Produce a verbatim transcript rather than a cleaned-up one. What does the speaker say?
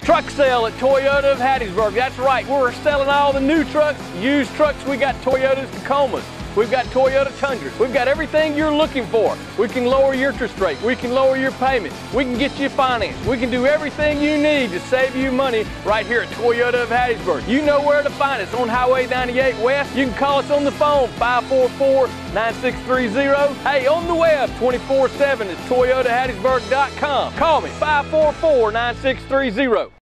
Truck sale at Toyota of Hattiesburg. That's right, we're selling all the new trucks, used trucks. We got Toyota's Tacomas. We've got Toyota Tundras. We've got everything you're looking for. We can lower your interest rate. We can lower your payment. We can get you financed. We can do everything you need to save you money right here at Toyota of Hattiesburg. You know where to find us on Highway ninety-eight West. You can call us on the phone, five four four, nine six three zero. Hey, on the web, twenty-four seven at Toyota Hattiesburg dot com. Call me, five four four, nine six three zero.